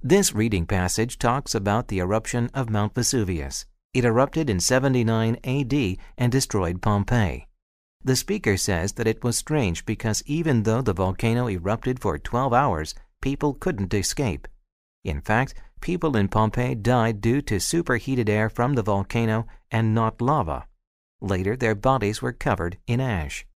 This reading passage talks about the eruption of Mount Vesuvius. It erupted in 79 AD and destroyed Pompeii. The speaker says that it was strange because even though the volcano erupted for 12 hours, people couldn't escape. In fact, people in Pompeii died due to superheated air from the volcano and not lava. Later, their bodies were covered in ash.